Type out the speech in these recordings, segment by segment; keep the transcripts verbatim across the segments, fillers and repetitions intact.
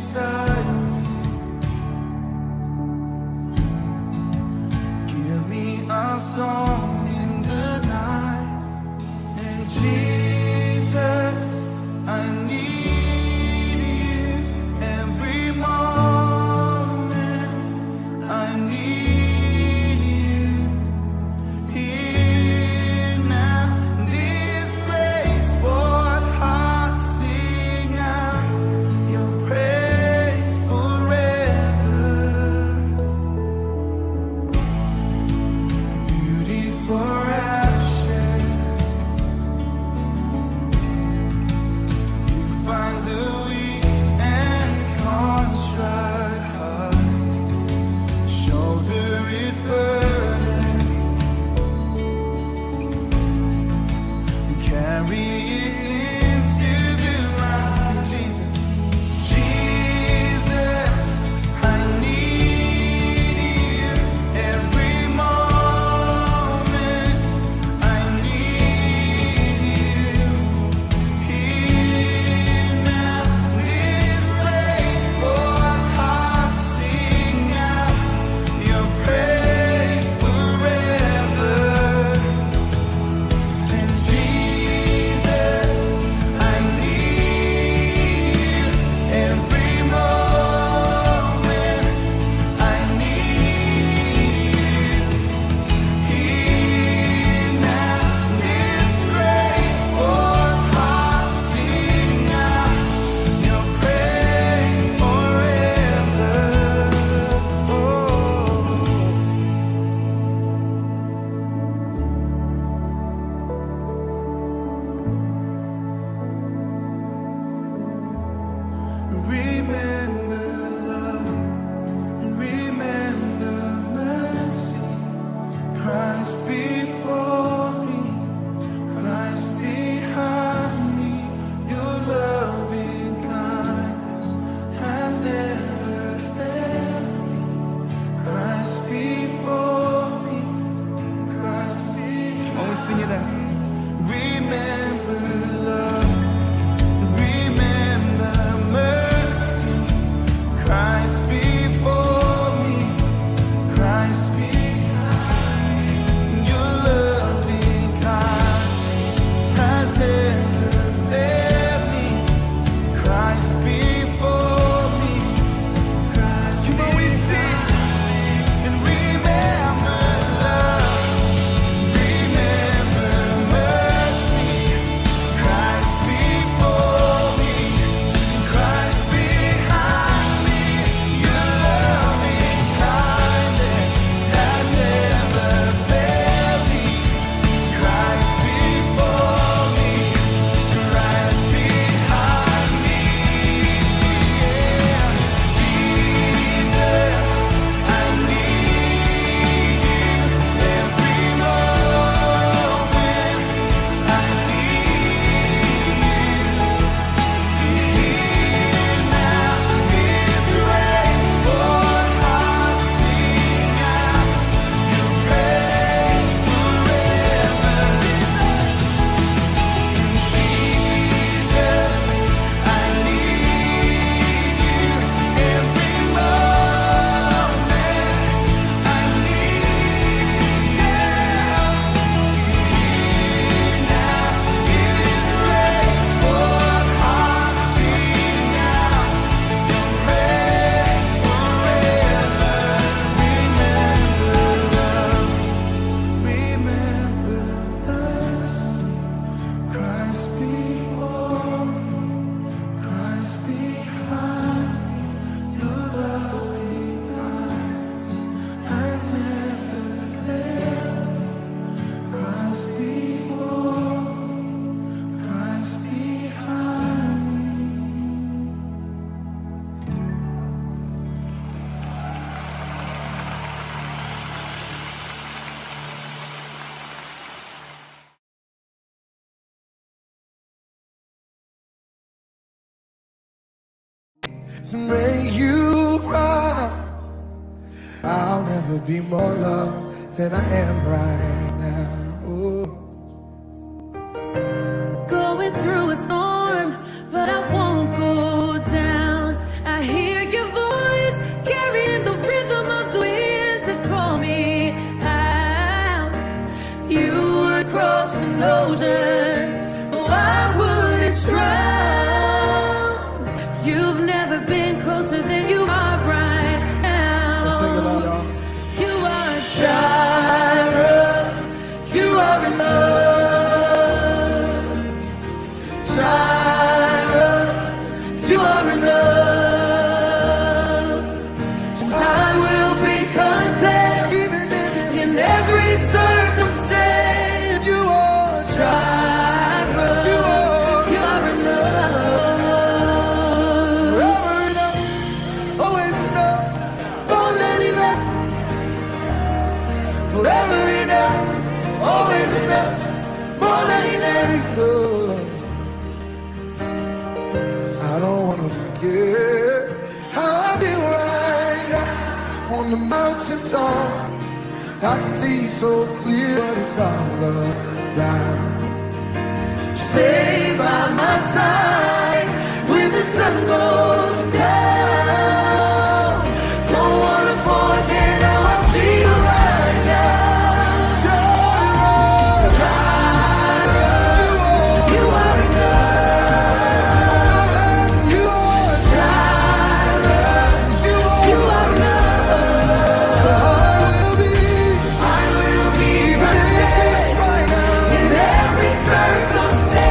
inside me. Give me a song in the night. And Jesus, I need you every moment. I need you here now. This place, what hearts sing out your praise forever. Beauty for ashes, you find the weak and contrite heart. Shoulder its burdens, carry it into the light. Jesus, Jesus, I need you every moment. I need you here now. This place, what hearts sing out your praise forever. And Jesus, I need you every moment. I need you here now. This place, what hearts sing out your praise forever. Oh. Remember love and remember mercy. Christ before me, Christ behind me. Your loving kindness has never failed me. Christ before me, Christ behind me. Always sing it out. Remember love, remember mercy. Christ before me, Christ behind me. Your loving kindness has never failed me. Christ before me, Christ you know we sing and remember love, remember mercy. Christ before me, Christ behind me. Your loving kindness has never failed me. Christ before me, Christ behind me. Yeah. Jesus, I need you every moment. I need you here now. This place, what hearts sing out your praise forever. Jesus, I need you every moment. I need you here now. This place, what hearts sing out your praise forever. Remember love, remember mercy. Christ before, Christ behind. Your loving kindness has never failed. Christ before, Christ behind me. To make you proud, I'll never be more loved than I am right now. Ooh. Going through a storm, but I won't go down. I hear on the mountaintop. I can see so clear what it's all about. Stay by my side when the sun goes down. Don't wanna forget how I feel right now. Jireh, Jireh, you are enough. You are Jireh, you are enough. So I will be, I will be ready right now in every circumstance.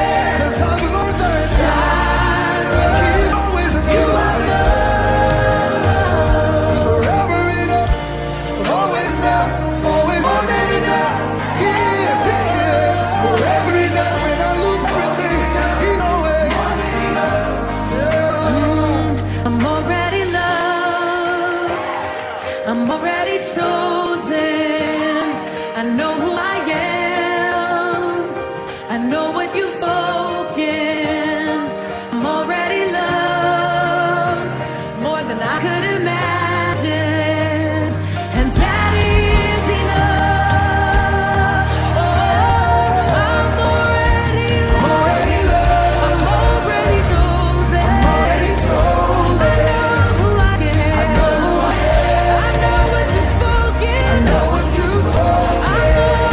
I'm already chosen. I know who I am. I know what you've spoken. I'm already loved more than I could imagine, and that is enough. Oh, I'm already loved. I'm already chosen. I'm already chosen. I know who I am. I know who I am. I know what you've spoken. I know what you've spoken. I know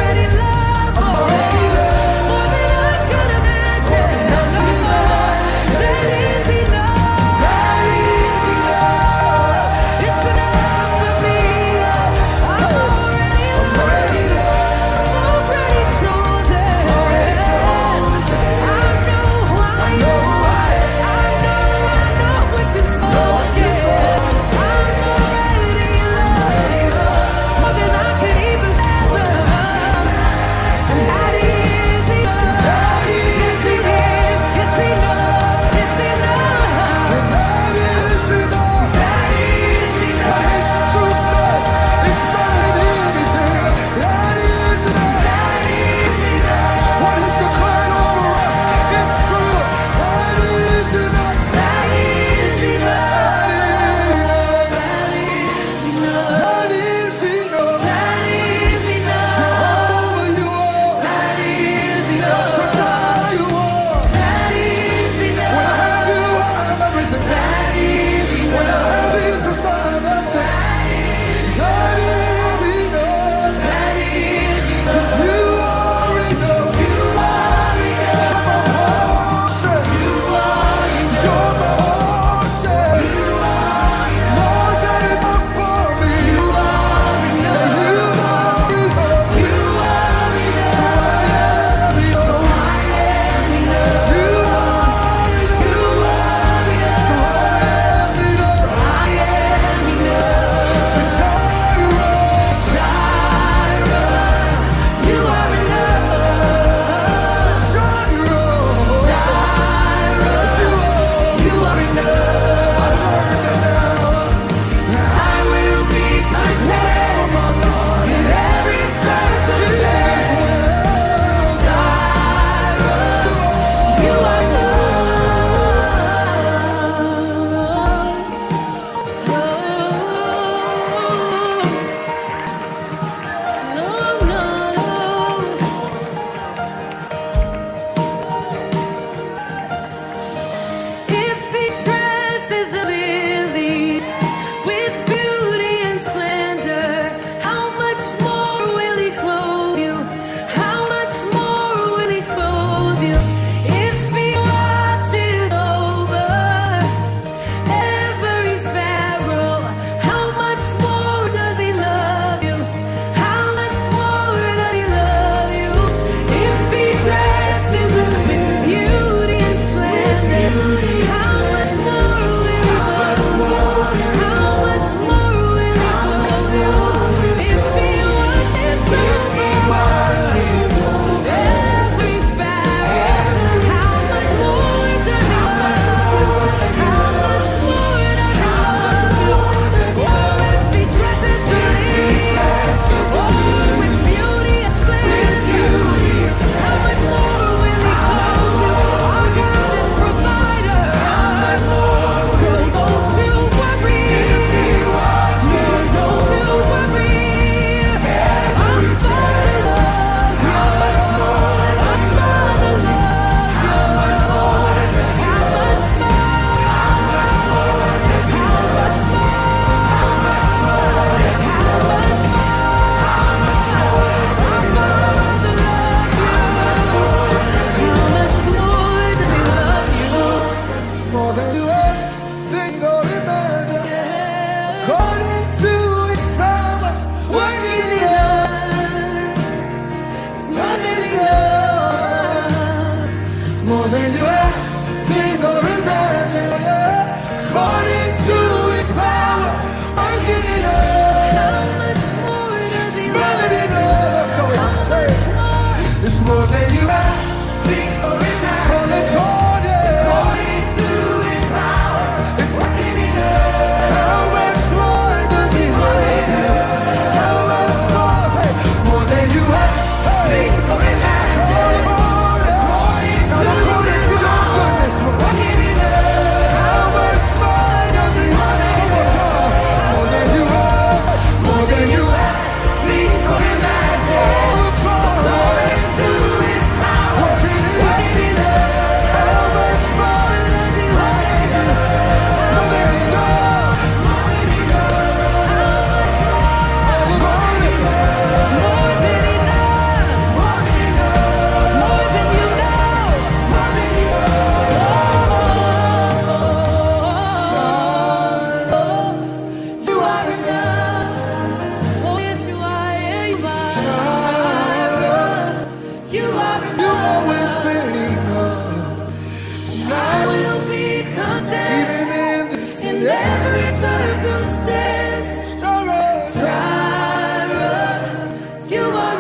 every circumstance. Jireh, Jireh, you are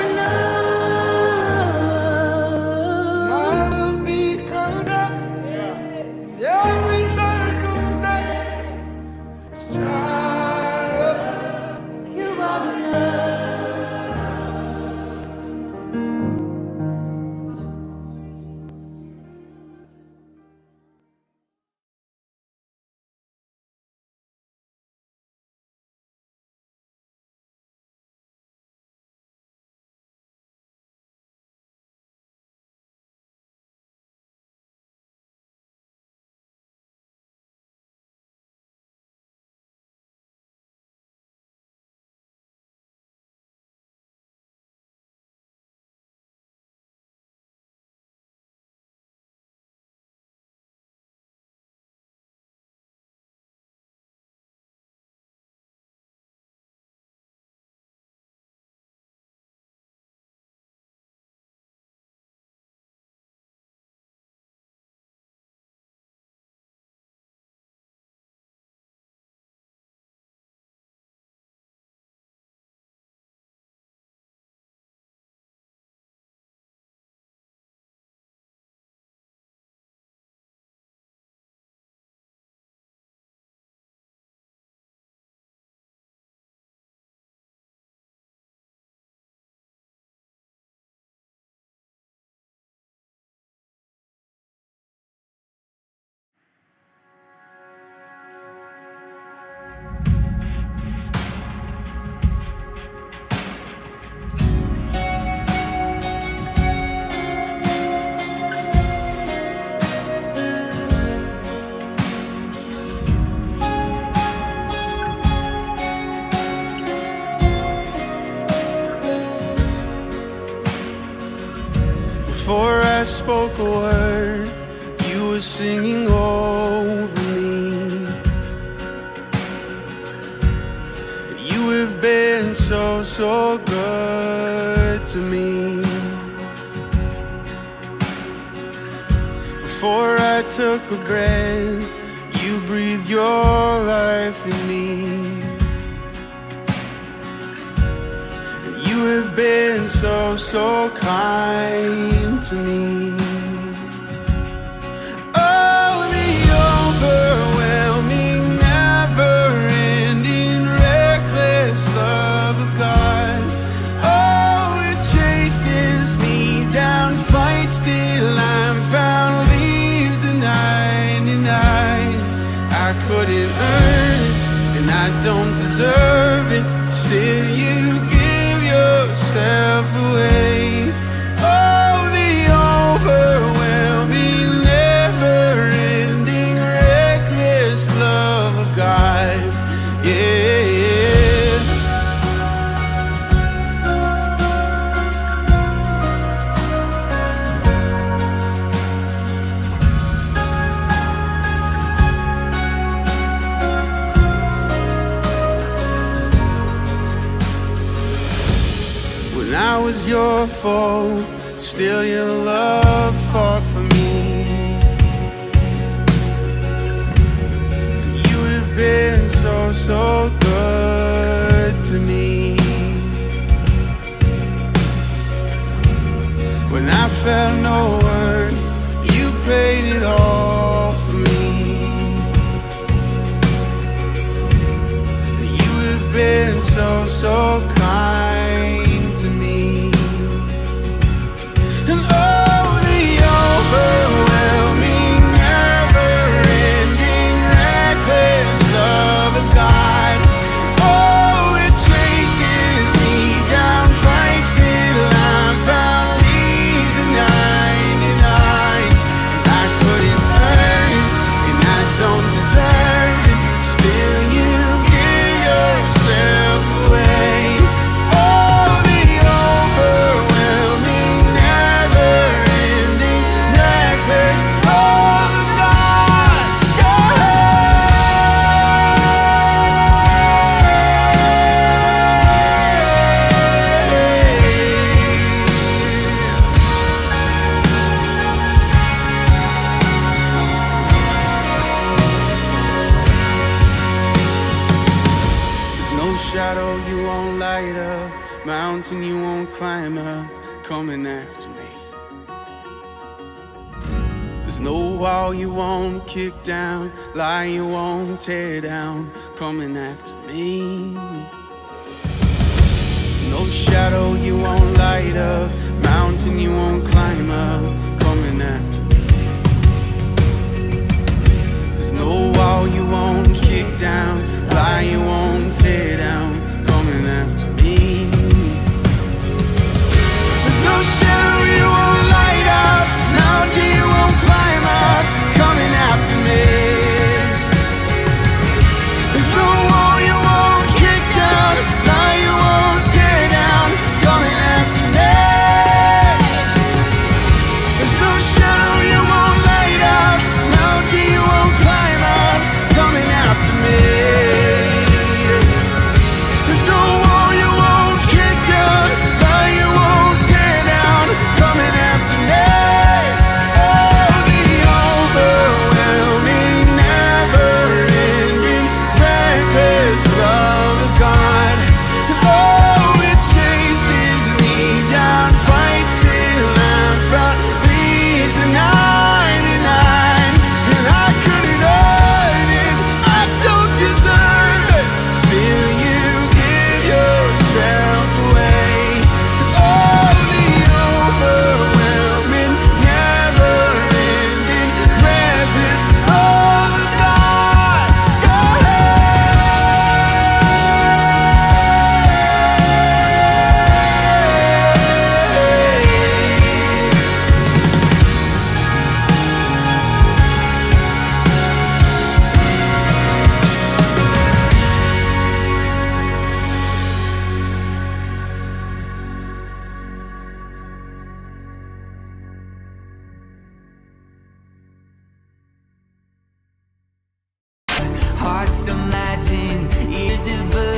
enough. I will be content in every circumstance. Jireh, You are enough. Before I spoke a word, you were singing over me. You have been so, so good to me. Before I took a breath, you breathed your life in me. You have been so, so kind to me. Oh, the overwhelming, never-ending, reckless love of God. Oh, it chases me down, fights till I'm found, leaves the ninety-nine. I couldn't earn it, and I don't deserve it. Still, you yourself away. Oh, the overwhelming, never-ending, reckless love of God. Yeah, yeah. When I was your foe, still your love fought for me. You have been so, so good to me. When I felt no worth, you paid it all for me. You have been so, so kind to me. And oh, the overwhelming, never-ending, reckless love of God. Oh, it chases me down, fights till I'm found, leaves the ninety-nine. And I couldn't earn it, and I don't deserve it. Still, you give yourself away. shadow you won't light up, mountain you won't climb up, coming after me. There's no wall you won't kick down, lie you won't tear down, coming after me. There's no shadow you won't light up, mountain you won't climb up, coming after me. There's no wall you won't kick down, lie you won't tear down, coming after me. There's no shadow you won't light up, mountain you won't climb up, coming after me. There's no wall you won't kick down, lie you won't tear down, coming after me. There's no shadow you won't light up, mountain you won't climb up, coming after me. There's no wall you won't kick down, lie you won't tear down, coming after me. Oh, the overwhelming, never-ending, reckless love of God. Oh, it chases me down, fights till I'm found, leaves the ninety-nine, and I couldn't earn it, I don't deserve it, still you give yourself away. Oh, the overwhelming, never-ending, reckless love of God. Go Hearts imagine, ears of